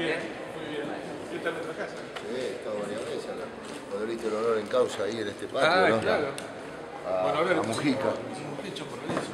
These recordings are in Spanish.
bien, muy bien. ¿Qué tal nuestra casa? Sí, está varias veces acá. Cuando le diste el honor en causa ahí en este patio, ¿no? Claro. Bueno, a ver, a Mujica. hicimos un techo por eso.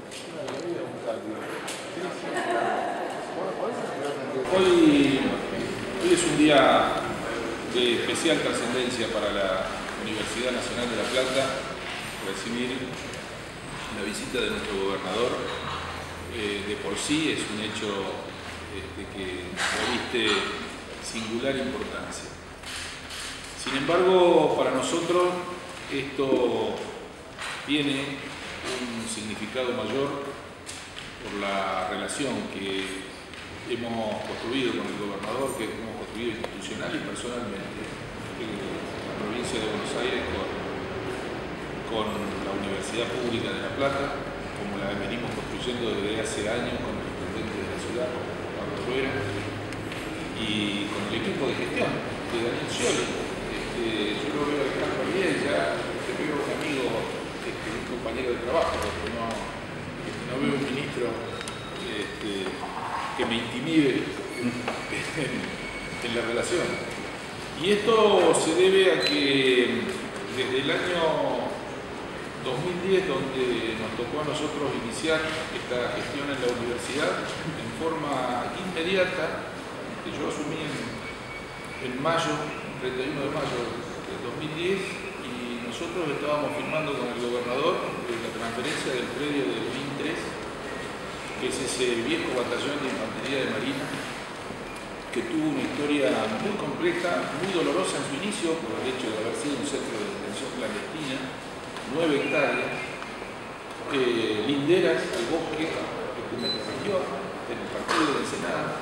Hoy es un día de especial trascendencia para la Universidad Nacional de La Plata, recibir la visita de nuestro gobernador. De por sí es un hecho que reviste singular importancia. Sin embargo, para nosotros esto tiene un significado mayor por la relación que hemos construido con el gobernador, que hemos construido institucional y personalmente en la provincia de Buenos Aires con la Universidad Pública de La Plata, como la venimos construyendo desde hace años con el intendente de la ciudad, Pablo Rueda, y con el equipo de gestión de Daniel Scioli. Yo lo veo de Franco Ariel, ya veo un amigo, un compañero de trabajo, porque no veo un ministro que me intimide en la relación. Y esto se debe a que desde el año 2010, donde nos tocó a nosotros iniciar esta gestión en la universidad, en forma inmediata, que yo asumí en mayo, 31 de mayo del 2010, y nosotros estábamos firmando con el gobernador la transferencia del predio del BIN 3, que es ese viejo batallón de infantería de marina, que tuvo una historia muy compleja, muy dolorosa en su inicio, por el hecho de haber sido un centro de detención clandestina, 9 hectáreas, linderas al bosque que me corrigió en el partido del Senado,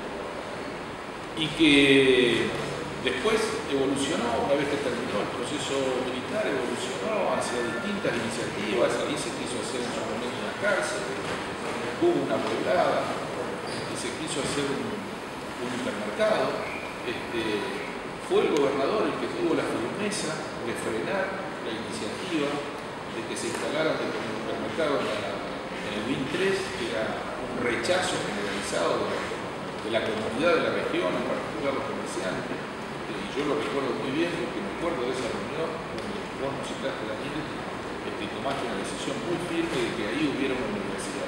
y que después evolucionó, una vez que terminó el proceso militar, evolucionó hacia distintas iniciativas. Ahí se quiso hacer en su momento una cárcel, hubo una poblada, se quiso hacer un hipermercado. Fue el gobernador el que tuvo la firmeza de frenar la iniciativa de que se instalara el hipermercado en el BIN 3, que era un rechazo generalizado de la comunidad de la región, en particular los comerciantes. Y yo lo recuerdo muy bien porque me acuerdo de esa reunión donde vos nos citaste, Daniel, tomaste una decisión muy firme de que ahí hubiera una universidad.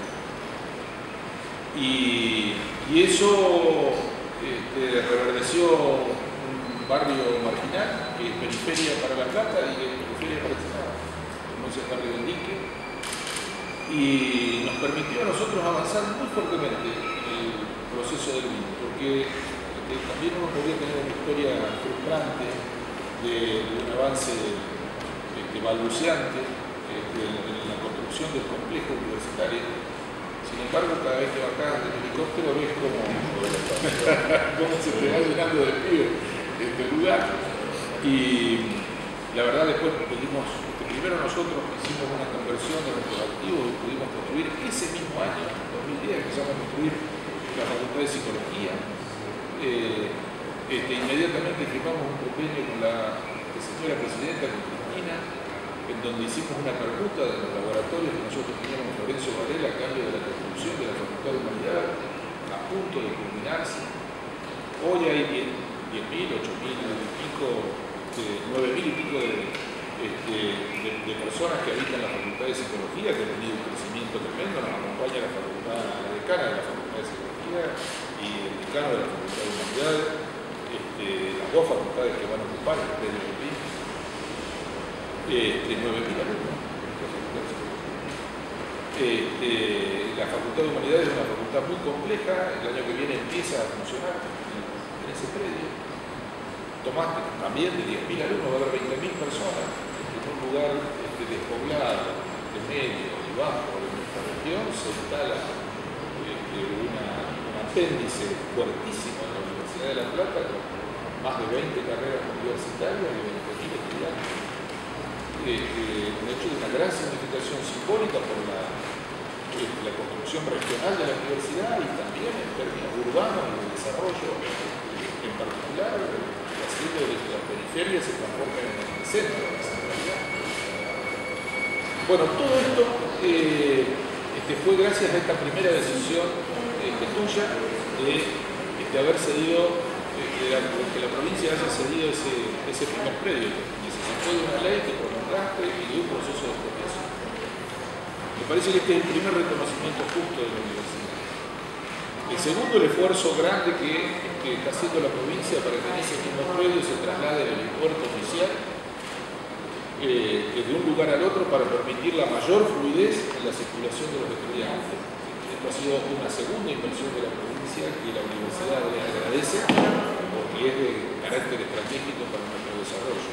Y eso reverdeció un barrio marginal que es periferia para La Plata y es periferia para el Senado, como es el barrio del Dique, y nos permitió a nosotros avanzar muy fuertemente en el proceso del BIN, porque también uno podía tener una historia frustrante de un avance balbuceante en la construcción del complejo universitario. Sin embargo, cada vez que bajás del helicóptero ves cómo se te va llenando de pibes este lugar. Y la verdad, después pedimos, primero nosotros hicimos una conversión de nuestros activos y pudimos construir ese mismo año, 2010, empezamos a construir la Facultad de Psicología. Inmediatamente firmamos un convenio con la señora presidenta, con Cristina, en donde hicimos una permuta de los laboratorios que nosotros teníamos en Florencio Varela a cambio de la construcción de la Facultad de Humanidades, a punto de culminarse. Hoy hay 10.000, 8.000 y pico, 9.000 y pico de personas que habitan la Facultad de Psicología, que ha tenido un crecimiento tremendo. Nos acompaña la decana de la Facultad de Psicología y el decano de la Facultad de Humanidades, las dos facultades que van a ocupar el predio del BIN. 9.000 alumnos. La Facultad de Humanidades es una facultad muy compleja. El año que viene empieza a funcionar en ese predio. Tomaste también de 10.000 alumnos, va a haber 20.000 personas en un lugar despoblado, de medio y bajo de nuestra región. Se instala un apéndice fuertísimo en la Universidad de La Plata, con más de 20 carreras universitarias y 20.000 estudiantes. Un hecho de una gran significación simbólica por la construcción regional de la universidad y también en términos urbanos y de desarrollo en particular, haciendo de que las periferias se transformen en el centro de la centralidad. Bueno, todo esto fue gracias a esta primera decisión tuya de de haber cedido, que la provincia haya cedido ese primer predio. Necesitó de una ley que prolongaste y de un proceso de expropiación. Me parece que este es el primer reconocimiento justo de la universidad. El segundo, el esfuerzo grande que está haciendo la provincia para que en ese mismo predio se traslade el aeropuerto oficial de un lugar al otro para permitir la mayor fluidez en la circulación de los estudiantes. Esto ha sido una segunda inversión de la provincia que la universidad le agradece porque es de carácter estratégico para nuestro desarrollo.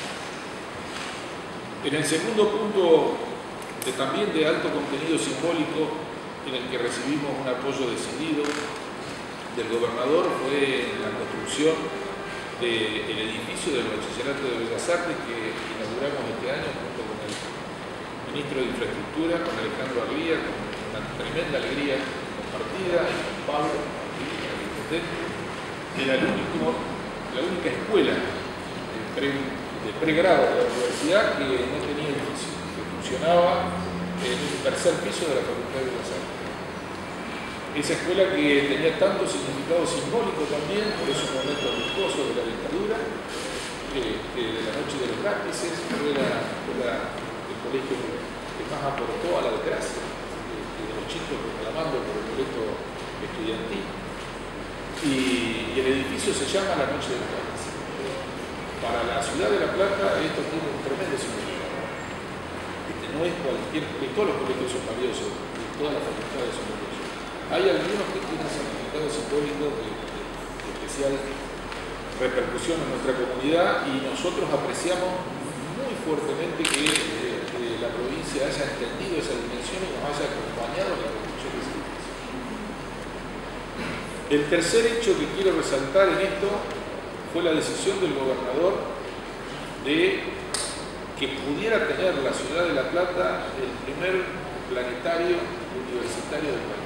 En el segundo punto, también de alto contenido simbólico, en el que recibimos un apoyo decidido del gobernador, fue la construcción del edificio del Bachillerato de Bellas Artes que inauguramos este año junto con el ministro de Infraestructura, con Alejandro Arlía, con una tremenda alegría compartida, y con Pablo, que era la única escuela de pregrado de la universidad que no tenía edificio, que funcionaba en un tercer piso de la Facultad de Bellas Artes. Esa escuela que tenía tanto significado simbólico también, por esos momentos luctuosos de la dictadura, de la noche de los lápices, fue el colegio que más aportó a la desgracia, de los chicos reclamando por el boleto estudiantil. Y el edificio se llama La Noche de los Lápices. Para la ciudad de La Plata esto tiene un tremendo significado. No es cualquier, todos los colegios son valiosos, todas las facultades son valiosas. Hay algunos que tienen significado simbólico de especial repercusión en nuestra comunidad y nosotros apreciamos muy fuertemente que la provincia haya entendido esa dimensión y nos haya acompañado en la construcción de ese edificio. El tercer hecho que quiero resaltar en esto fue la decisión del gobernador de que pudiera tener la ciudad de La Plata el primer planetario universitario del país.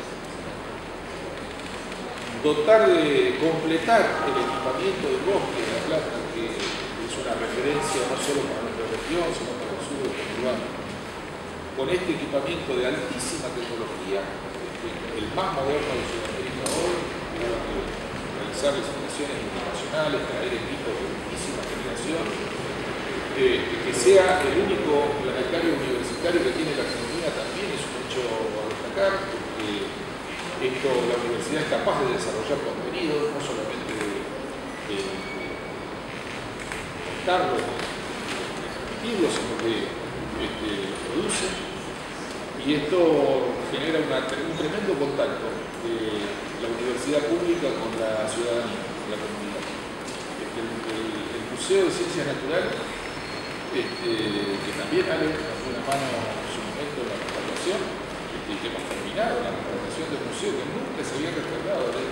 Dotar de completar el equipamiento del bosque de La Plata, que es una referencia no solo para nuestra región, sino para el sur del conurbano, con este equipamiento de altísima tecnología, el más moderno de Sudamérica hoy, realizar licitaciones internacionales, traer equipos de altísima generación, que sea el único planetario universitario que tiene la Argentina también es un hecho a destacar, porque la universidad es capaz de desarrollar contenidos, no solamente de contarlos, de transmitirlos, sino que produce. Y esto genera un tremendo contacto de la universidad pública con la ciudadanía, con la comunidad. El Museo de Ciencias Naturales, que también Ale nos dio una mano en su momento en la restauración, que hemos terminado la restauración del museo, que nunca se había restaurado desde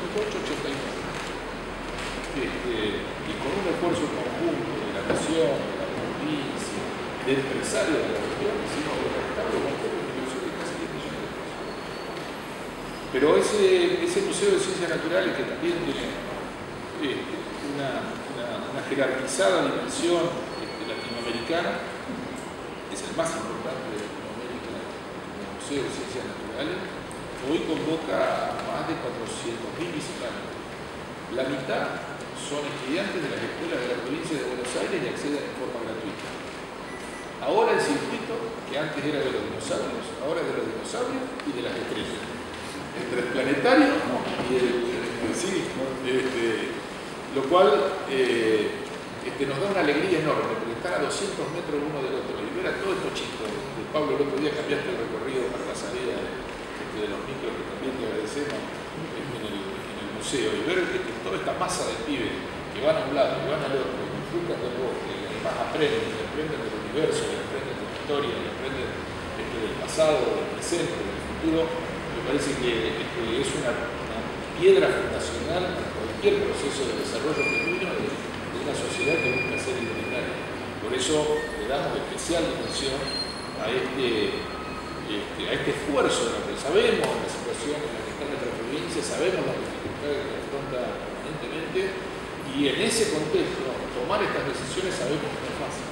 1889. Y con un esfuerzo conjunto de la nación, de la provincia, de empresarios de la región, hicimos el restauro con una inversión de casi 10 millones de pesos. Pero ese Museo de Ciencias Naturales, que también tiene una jerarquizada dimensión latinoamericana, es el más importante de Latinoamérica, el Museo de Ciencias Naturales, hoy convoca a más de 400.000 visitantes. La mitad son estudiantes de las escuelas de la provincia de Buenos Aires y acceden en forma gratuita. Ahora el circuito, que antes era de los dinosaurios, ahora es de los dinosaurios y de las estrellas. Entre el planetario y lo cual nos da una alegría enorme, porque están a 200 metros uno del otro. Y ver a todos estos chicos, Pablo, el otro día cambiaste el recorrido para la salida de los micros, que también te agradecemos, en el museo, y ver toda esta masa de pibes que van a un lado y van al otro, y disfrutan del bosque, y además aprenden del universo, y aprenden de la historia, y aprenden del pasado, del presente, del futuro. Me parece que es una piedra fundacional para cualquier proceso de desarrollo genuino de una sociedad que busca ser igualitaria. Por eso le damos especial dimensión a este esfuerzo, porque sabemos la situación en la que está nuestra provincia, sabemos las dificultades que afronta permanentemente, y en ese contexto, tomar estas decisiones sabemos que no es fácil.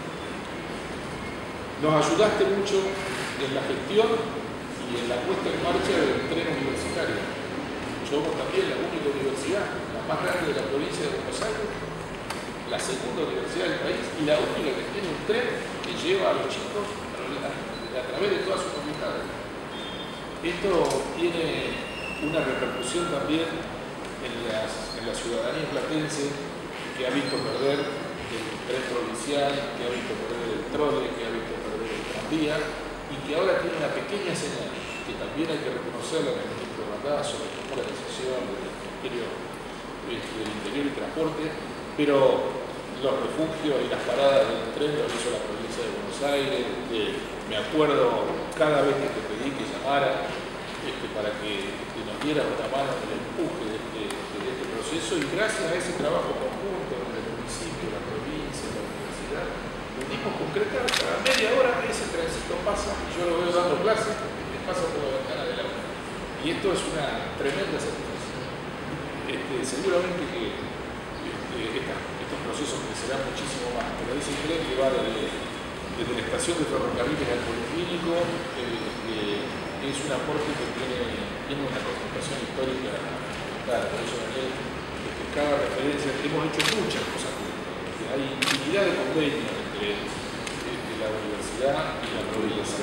Nos ayudaste mucho en la gestión y en la puesta en marcha del tren universitario. somos también la única universidad, la más grande de la provincia de Buenos Aires, la segunda universidad del país y la única que tiene un tren que lleva a los chicos a través de todas sus facultades. Esto tiene una repercusión también en la ciudadanía platense, que ha visto perder el tren provincial, que ha visto perder el trole, que ha visto perder el tranvía, y que ahora tiene una pequeña señal, que también hay que reconocerla en el ministro Randazzo, que tomó la decisión del Ministerio del Interior y Transporte, pero los refugios y las paradas del tren lo hizo la provincia de Buenos Aires. Me acuerdo cada vez que te pedí que llamara para que nos dieras una mano en el empuje de este proceso, y gracias a ese trabajo conjunto entre el municipio, la provincia, la universidad, pudimos concretar. Cada media hora ese trencito pasa, y yo lo veo dando clases, me pasa por la ventana del aula. Y esto es una tremenda satisfacción. Seguramente que estos procesos crecerán muchísimo más, pero ese tren que va desde la estación de ferrocarriles al policlínico es un aporte que tiene una connotación histórica. Claro, por eso cada referencia, hemos hecho muchas cosas juntas. Hay infinidad de convenios entre la universidad y la provincia.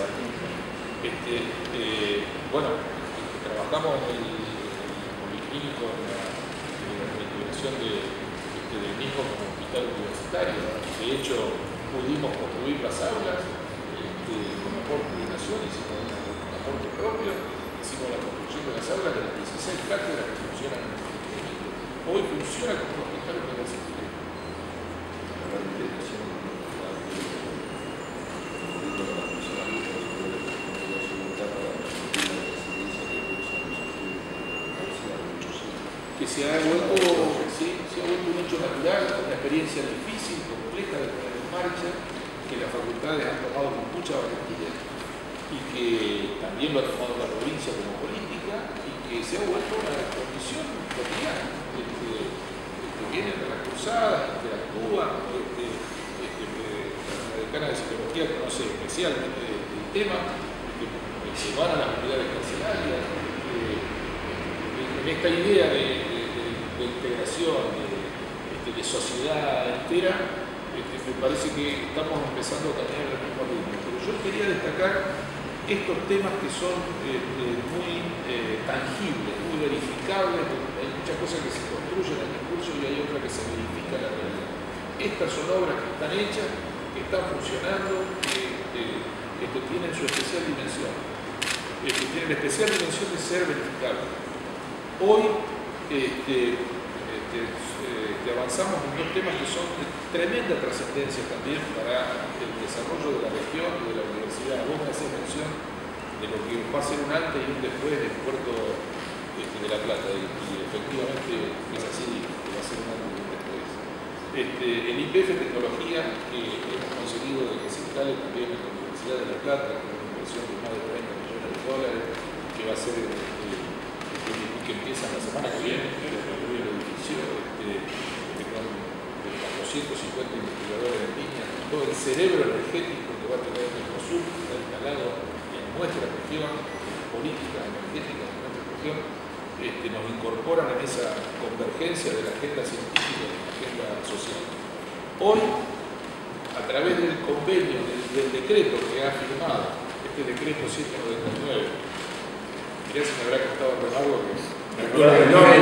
Bueno, trabajamos en el policlínico, en la integración del mismo como hospital universitario. De hecho, pudimos construir las aulas con aporte de nación, hicimos un aporte propio, hicimos la construcción de las aulas de las 16 cátedras que funcionan en el policlínico. Hoy funciona como un hospital universitario. Que se ha vuelto un hecho natural, una experiencia difícil, compleja de poner en marcha, que las facultades han tomado con mucha valentía y que también lo ha tomado la provincia como política, y que se ha vuelto una condición cotidiana. Vienen a las cruzadas, interactúan, la decana de psicología conoce especialmente el tema, que se van a las unidades carcelarias. En esta idea de integración, de sociedad entera, me parece que estamos empezando a tener el mismo ritmo. Pero yo quería destacar estos temas que son muy tangibles, muy verificables. Hay muchas cosas que se construyen en el discurso y hay otras que se verifican en la realidad. Estas son obras que están hechas, que están funcionando, que tienen su especial dimensión. Tienen la especial dimensión de ser verificables. Hoy avanzamos en dos temas que son de tremenda trascendencia también para el desarrollo de la región y de la universidad. Vos me hacés mención de lo que va a ser un antes y un después del puerto de La Plata, y efectivamente es así, que va a ser un antes y un después. El YPF Tecnología, que hemos conseguido de que se instale también en la Universidad de La Plata, con una inversión de más de $30 millones, que va a ser que empieza la semana que viene, el edificio, con 250 investigadores en línea, todo el cerebro energético que va a tener el Mercosur, que está instalado en nuestra región, política energética de nuestra región, nos incorporan en esa convergencia de la agenda científica y la agenda social. Hoy, a través del convenio, del decreto que ha firmado, este decreto 799, mirá si me habrá costado remarlo, que me acuerdo del nombre,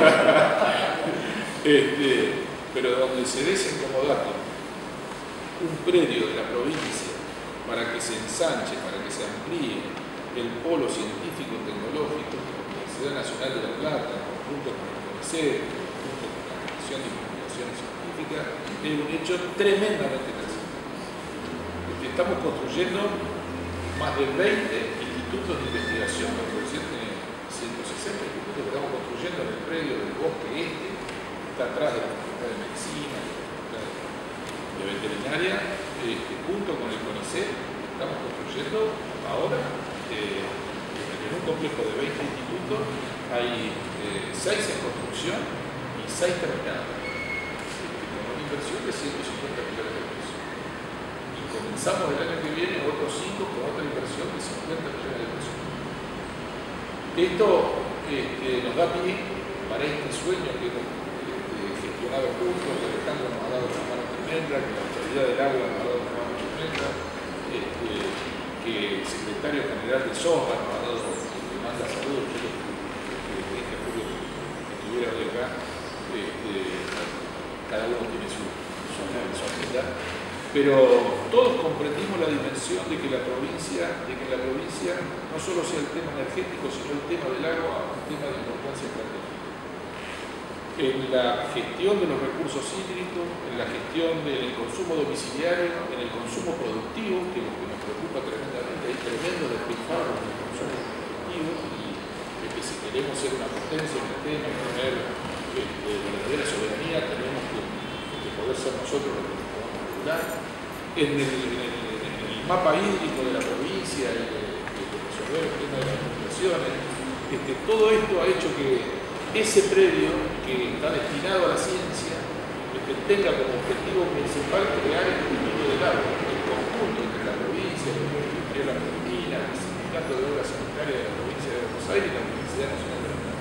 pero donde se como dato un predio de la provincia para que se ensanche, para que se amplíe el polo científico tecnológico de la Universidad Nacional de La Plata, en conjunto con el CONICET, en conjunto con la Comisión de Investigación Científica, es un hecho tremendamente trascendente. Estamos construyendo más de 20 institutos de investigación, la producción tiene 160 institutos que estamos construyendo en el predio del Bosque Este, que está atrás de la Facultad de Medicina, de la Facultad de Veterinaria, junto con el CONICET, estamos construyendo ahora, en un complejo de 20 institutos, hay 6 en construcción y 6 terminados, con una inversión de 150 millones de pesos. Y comenzamos el año que viene otros 5 con otra inversión de 50 millones de pesos. Esto nos da pie para este sueño que hemos gestionado juntos, que Alejandro nos ha dado una mano tremenda, que la autoridad del agua nos ha dado una mano tremenda, que el secretario general de SOHA nos ha dado, que manda saludos, yo le dije a Julio que estuviera hoy acá, cada uno tiene su agenda, pero todos comprendimos la dimensión de que en la provincia no solo sea el tema energético, sino el tema del agua, un tema de importancia estratégica. En la gestión de los recursos hídricos, en la gestión del consumo domiciliario, en el consumo productivo, que es lo que nos preocupa tremendamente, hay tremendo despilfarro en el consumo productivo, y que si queremos ser una potencia en el tema y tener verdadera soberanía, tenemos que poder ser nosotros los que nos podamos regular. En el mapa hídrico de la provincia, y de resolver el tema de las inundaciones, todo esto ha hecho que ese predio que está destinado a la ciencia tenga como objetivo principal crear el dominio del agua, el conjunto entre la provincia, la Universidad de la Argentina, el Sindicato de Obras Sanitarias de la provincia de Buenos Aires y la Universidad Nacional de la Plata.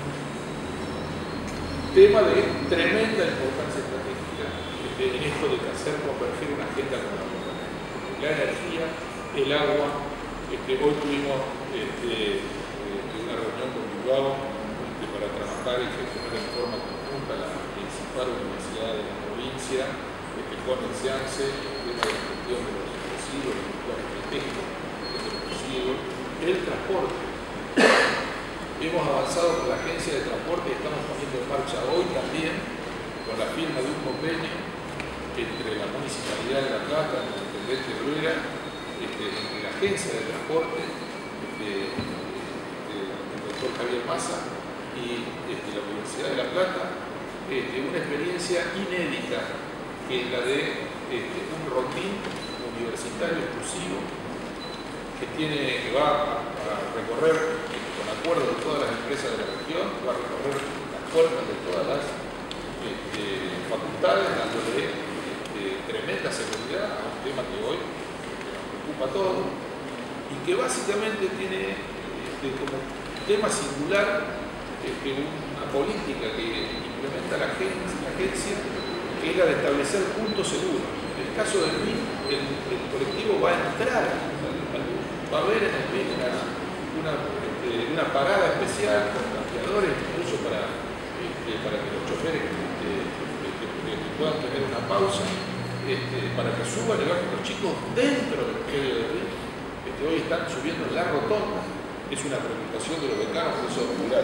Tema de tremenda importancia estratégica en esto de hacer converger una agenda con la otra. La energía, el agua. Hoy tuvimos una reunión con Bilbao para trabajar y gestionar en forma conjunta la principal universidad de la provincia, con el SEANSE, el tema de la gestión de los residuos, el plan estratégico de los residuos, el transporte. Hemos avanzado con la agencia de transporte y estamos poniendo en marcha hoy también con la firma de un convenio entre la Municipalidad de La Plata, el intendente Bruera, entre la agencia de transporte, el doctor Javier Massa y la Universidad de La Plata, una experiencia inédita que es la de un rondín universitario exclusivo que va a recorrer con acuerdo de todas las empresas de la región, va a recorrer las puertas de todas las facultades, dándole tremenda seguridad a un tema que hoy nos preocupa a todos y que básicamente tiene como tema singular una política que implementa la agencia, que es la de establecer puntos seguros. En el caso del BIN, el colectivo va a entrar, va a haber en el BIN una parada especial con cambiadores, incluso para que los choferes puedan tener una pausa, para que suban y bajen los chicos dentro del predio del BIN. Hoy están subiendo en la rotonda. Es una preocupación de los decanos, por eso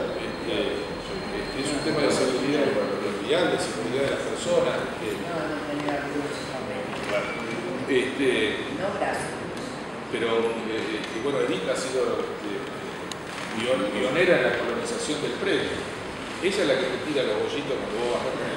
es un tema de seguridad vial, de seguridad de las personas. Pero bueno, Edith ha sido pionera en la colonización del predio. Ella es la que te tira los bollitos cuando vos vas con el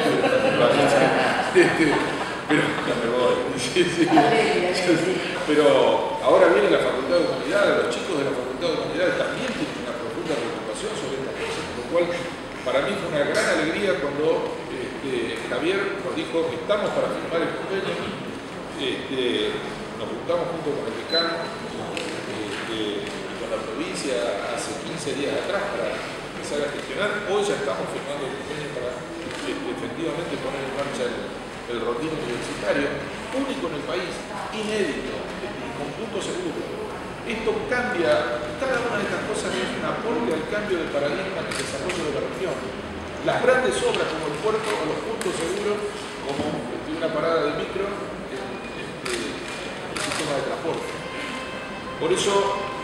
helicóptero. Pero ahora viene la Facultad de Humanidades, los chicos de la Facultad de Humanidades también tienen una profunda preocupación sobre estas cosas, por lo cual para mí fue una gran alegría cuando Javier nos dijo que estamos para firmar el convenio. Nos juntamos junto con el decano y con la provincia hace 15 días atrás para empezar a gestionar. Hoy ya estamos firmando el convenio para efectivamente poner en marcha el rondín universitario, único en el país, inédito, con puntos seguros. Esto cambia, cada una de estas cosas es un aporte al cambio de paradigma en el desarrollo de la región. Las grandes obras como el puerto o los puntos seguros, como una parada de micro, el sistema de transporte. Por eso,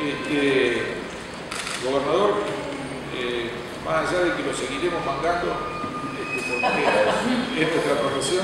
gobernador, más allá de que lo seguiremos mangando, porque es nuestra profesión,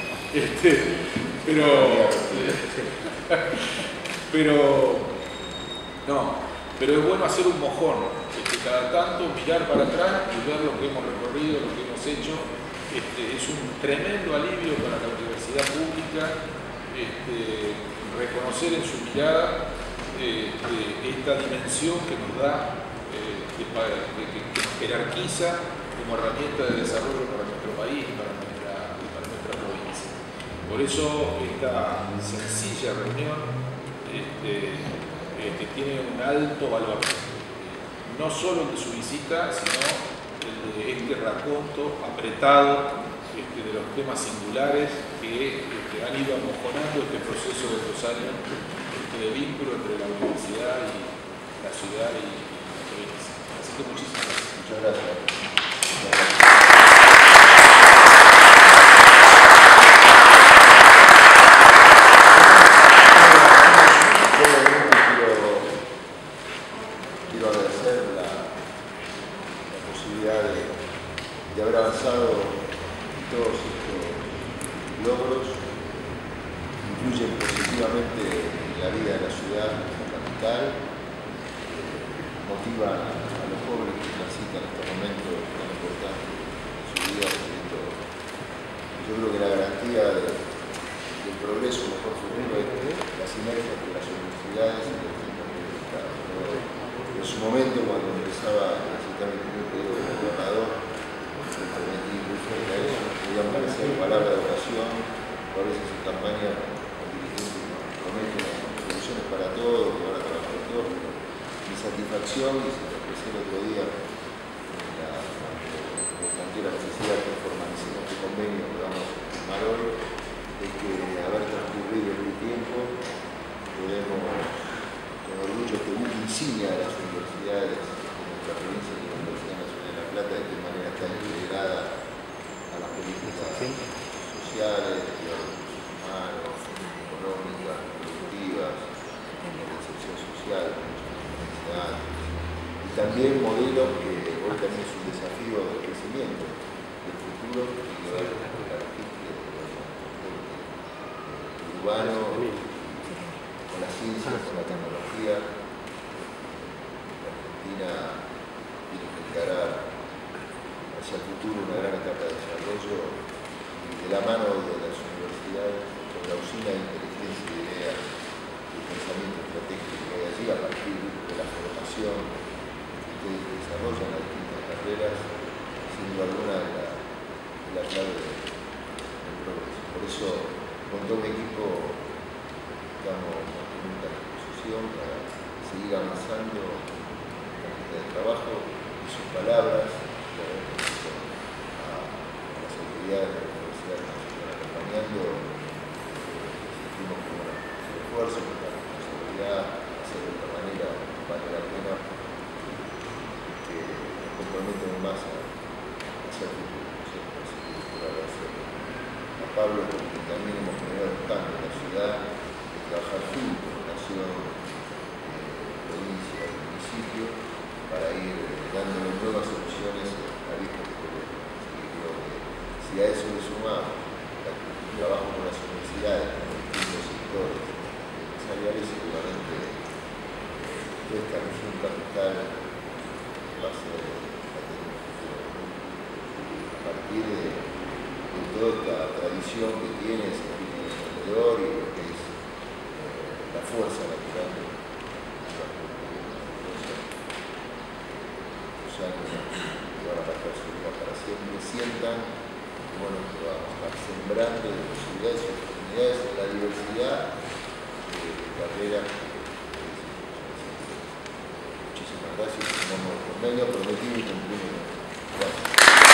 pero es bueno hacer un mojón, cada tanto mirar para atrás y ver lo que hemos recorrido, lo que hemos hecho. Es un tremendo alivio para la universidad pública reconocer en su mirada esta dimensión que nos da, que nos jerarquiza como herramienta de desarrollo para nuestro país y para nuestra provincia. Por eso esta sencilla reunión tiene un alto valor. no solo el de su visita, sino el de este raconto apretado de los temas singulares que han ido amojonando este proceso de 2 años de vínculo entre la universidad y la ciudad y la provincia. Así que muchísimas gracias. Muchas gracias. Quiero agradecer la posibilidad de haber avanzado en todos estos logros. Influyen positivamente en la vida de la ciudad, en la capital, motivan a los jóvenes que transitan estos momentos tan importantes en su vida. Yo creo que la garantía del progreso, mejor futuro, es la sinergia entre las universidades y los distintos niveles de Estado. En su momento, cuando empezaba a transitar el primer periodo de gobernador, me permití incluso a eso, podían parecer palabras de oración, o a veces en campaña los dirigentes prometen soluciones para todos, que van a trabajar todos, pero mi satisfacción, y se lo expresé el otro día, cuando planteé la necesidad de formalicemos este convenio que vamos a firmar hoy, es que haber transcurrido este tiempo podemos, con orgullo, que buque insignia de las universidades de nuestra provincia y de la Universidad Nacional de La Plata, de qué manera está integrada a las políticas sociales, de recursos humanos, económicas, productivas, de inserción social, y también modelos que hoy también es un desafío de crecimiento del futuro y de ver la logística urbano, con la ciencia, con la tecnología. La Argentina tiene que encarar hacia el futuro una gran etapa de desarrollo y de la mano de las universidades, con la usina de inteligencia y ideas y pensamiento estratégico que hay allí a partir de la formación que ustedes desarrollan las distintas carreras, sin duda alguna es la clave del progreso. Por eso, con todo mi equipo, estamos en una disposición para seguir avanzando en la agenda de trabajo y sus palabras, a las autoridades de la universidad que nos están acompañando, sentimos como un esfuerzo, con la responsabilidad, hacerlo de esta manera vale la pena, que nos comprometen más a hacer el futuro. Así que quiero agradecer a Pablo, porque también hemos generado un cambio en la ciudad, de trabajar juntos, nación, provincia, municipio, para ir dándole nuevas soluciones a viejos problemas. Así que creo que si a eso le sumamos el trabajo con las universidades, con los distintos sectores empresariales, seguramente toda esta región capital va a ser a partir de toda esta tradición que tiene ese espíritu emprendedor y lo que es la fuerza natural de la comunidad. Los años que van a marcar su vida para siempre sientan que, bueno, que vamos a estar sembrando de posibilidades y oportunidades en la diversidad de carreras. Muchísimas gracias. Firmamos el convenio prometido y cumplimos. Gracias.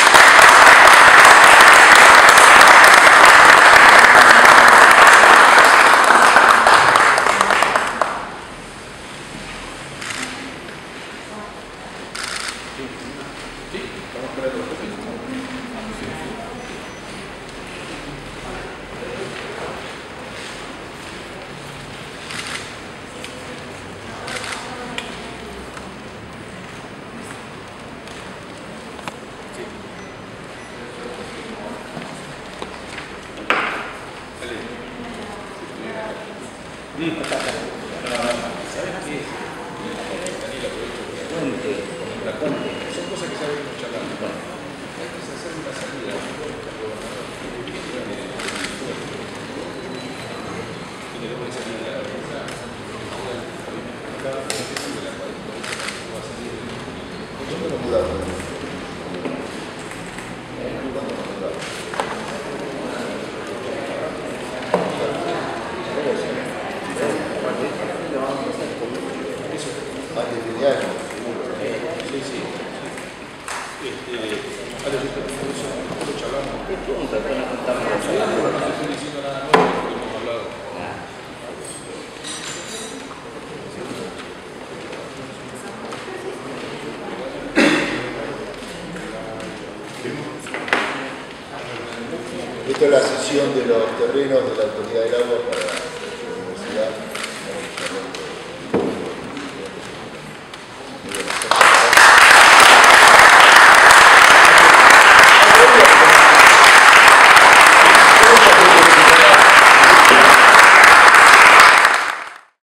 Son cosas que ya venimos charlando. Hay que hacer una salida. ¿Dónde lo mudamos? Más de 10 años. sí. Nosotros charlamos. ¿Qué punto? No estamos No estoy diciendo nada nuevo porque hemos hablado. Esta es la cesión de los terrenos de la Autoridad del Agua para